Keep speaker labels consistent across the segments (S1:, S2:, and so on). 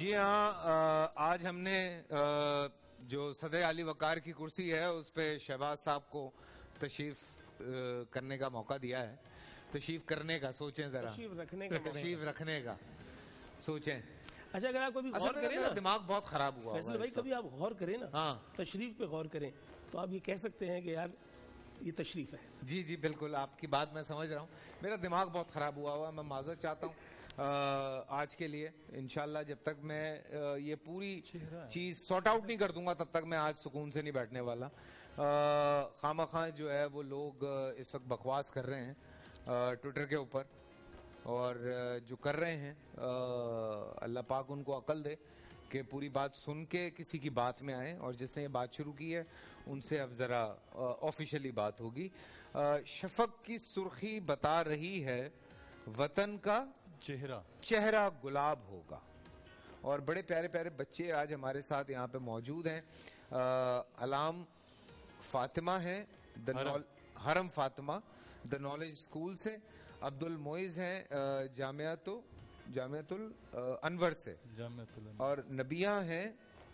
S1: जी हाँ, आज हमने जो सदर आली वकार की कुर्सी है उस पे शहबाज साहब को तशरीफ करने का मौका दिया है। तशरीफ करने का सोचें जरा, तशरीफ रखने का सोचें।
S2: अच्छा, अगर आप कभी गौर करें ना,
S1: दिमाग बहुत खराब हुआ
S2: वैसे भाई कभी आप गौर करें ना,
S1: हाँ,
S2: तशरीफ पे गौर करें तो आप ये कह सकते हैं कि यार ये तशरीफ है।
S1: जी जी बिल्कुल, आपकी बात मैं समझ रहा हूँ। मेरा दिमाग बहुत खराब हुआ, मैं माजरत चाहता हूँ आज के लिए। इंशाल्लाह जब तक मैं ये पूरी चीज सॉर्ट आउट नहीं कर दूंगा तब तक मैं आज सुकून से नहीं बैठने वाला। खामा जो है वो लोग इस वक्त बकवास कर रहे हैं ट्विटर के ऊपर, और जो कर रहे हैं अल्लाह पाक उनको अकल दे कि पूरी बात सुन के किसी की बात में आए, और जिसने ये बात शुरू की है उनसे अब जरा ऑफिशियली बात होगी। शफक की सुर्खी बता रही है वतन का चेहरा गुलाब होगा, और बड़े प्यारे प्यारे बच्चे आज हमारे साथ यहाँ पे मौजूद हैं। अलाम फातिमा है, हरम फातिमा द नॉलेज स्कूल से, अब्दुल मोइज हैं जामियातुल अनवर से, और नबिया हैं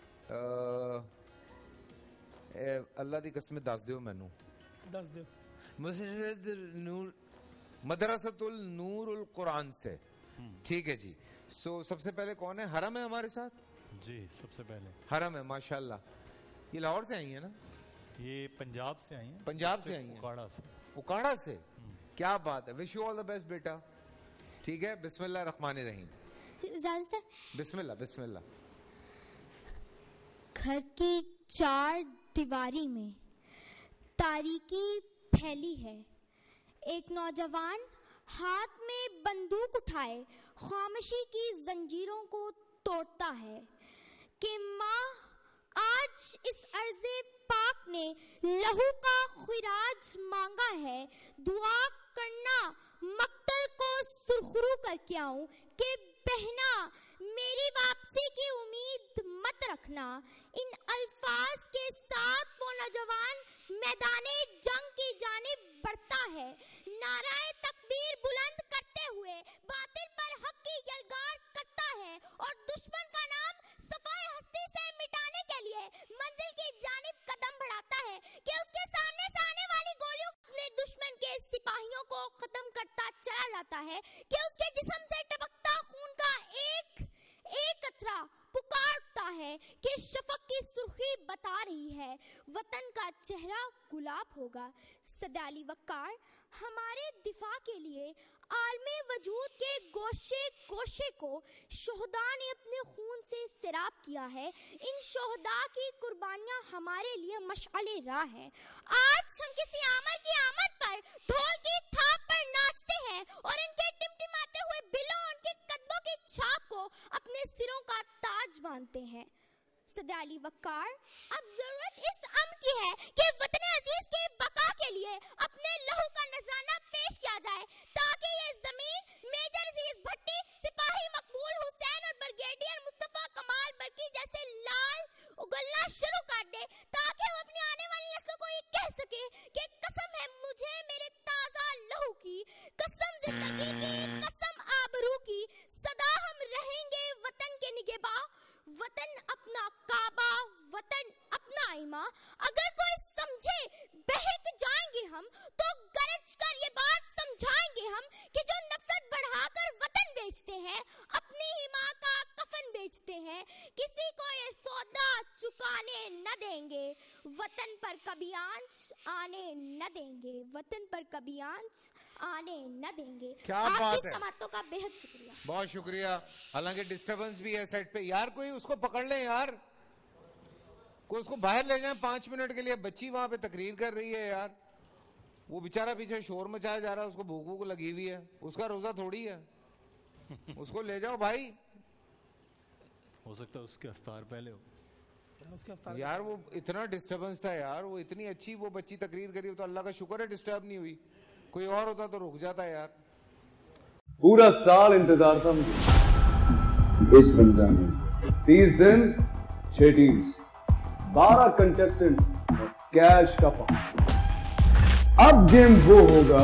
S1: अल्लाह दी कसम दस दियो मैनू, मदरसतुल नूरुल कुरान से। ठीक है जी। सबसे पहले कौन है? हरम है हमारे साथ
S3: जी, सबसे पहले
S1: हरम है माशाल्लाह। ये लाहौर से आई है ना?
S3: ये पंजाब से आई है।
S1: पंजाब से आई है, उकाड़ा से। क्या बात है, wish you all the best बेटा। ठीक है, बिस्मिल्लाह रहमान रहीम। बिस्मिल्लाह बिस्मिल्लाह।
S4: घर की चार दीवारी में तारीकी फैली है। एक नौजवान हाथ में बंदूक उठाए खामोशी की जंजीरों को तोड़ता है कि माँ आज इस अर्ज़े पाक ने लहू का खिराज मांगा है, दुआ करना मक्तल को सुरखरू करके आऊं कि बहना मेरी वापसी की उम्मीद मत रखना। इन अल्फाज के साथ वो नौजवान मैदाने जंग की जानिब बढ़ता है, नाराए तकबीर बुलंद करते हुए बातिल पर हक की यलगार करता है, और दुश्मन का नाम सफाए हस्ती से मिटाने के लिए मंजिल की जानिब कदम बढ़ाता है कि उसके सामने से आने वाली गोलियों अपने दुश्मन के सिपाहियों को खत्म करता चला जाता है, कि उसके जिस्म से टपकता खून का एक कतरा पुकारता है कि शफक की सुर्खी बता रही है वतन का चेहरा गुलाब होगा। सदर आली वकार हमारे दिफा के लिए आलमे वजूद के गोशे को शोहदा ने अपने खून से सिराब किया है। इन शोहदा की कुर्बानियां हमारे लिए मशाले राह है। आज हम किसी आमर की आमद पर ढोल की थाप पर नाचते हैं, और इनके टिमटिमाते हुए बिलों उनके कदमों की छाप को अपने सिरों का ताज मानते हैं। सदर आली वकार, अब जरूरत इस अम्र की है कि वतन अजीज के बका के लिए अपने लहू का नजराना पेश किया जाए, ताकि ये जमीन मेजर अजीज भट्टी, सिपाही मकबूल हुसैन और ब्रिगेडियर मुस्तफा कमाल बरकी जैसे लाल उगलना शुरू कर दे, ताकि वो अपनी आने वाली नस्लों को ये कह सके कि कसम है मुझे मेरे ताजा लहू की, कसम जिंदगी की, कसम आबरू की, सदा हम रहेंगे वतन के निगहबा, वतन अपना काबा, वतन अपना ईमा। अगर कोई समझे बहक जाएंगे हम, तो गरज कर ये बात समझाएंगे हम कि जो नफरत बढ़ाकर वतन बेचते हैं, अपनी ईमा का कफन बेचते हैं, किसी को ये सौदा चुकाने न देंगे, वतन पर कभी आंच आने न देंगे, वतन पर कभी आंच आने न देंगे।
S1: क्या बात है,
S4: समातों का बेहद शुक्रिया।
S1: बहुत शुक्रिया। हालांकि डिस्टर्बेंस भी है सेट पे। यार कोई उसको पकड़ ले यार, कोई उसको बाहर ले जाए 5 मिनट के लिए। बच्ची वहां पे तकरीर कर रही है यार, वो बेचारा पीछे शोर मचाया जा रहा है, उसको भूख भूख लगी हुई है, उसका रोजा थोड़ी है। उसको ले जाओ भाई।
S3: हो सकता है उसके अफ्तार पहले हो।
S1: यार वो इतना डिस्टर्बेंस था यार, वो इतनी अच्छी वो बच्ची तकरीर करी, तो अल्लाह का शुक्र है डिस्टर्ब नहीं हुई। कोई और होता तो रुक जाता यार।
S5: पूरा साल इंतजार था मुझे इस रमजान में। 30 दिन 6 टीम्स, 12 कंटेस्टेंट्स, कैश का पार्ट। अब गेम वो होगा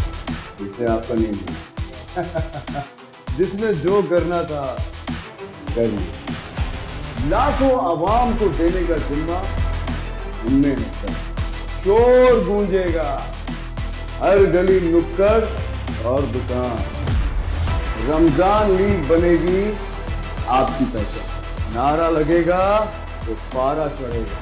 S5: जिसे आपका नहीं जिसने जो करना था कर लिया। लाखों आवाम को देने का जिम्मा उनमें है सर। शोर गूंजेगा हर गली नुक्कड़ और दुकान। रमजान लीग बनेगी आपकी पहचान। नारा लगेगा तो पारा चढ़ेगा।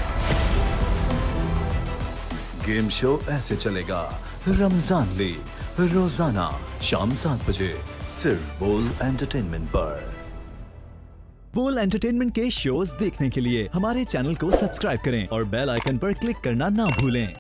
S6: गेम शो ऐसे चलेगा। रमजान लीग रोजाना शाम 7 बजे सिर्फ बोल एंटरटेनमेंट पर।
S7: बोल एंटरटेनमेंट के शोज देखने के लिए हमारे चैनल को सब्सक्राइब करें और बेल आइकन पर क्लिक करना ना भूलें।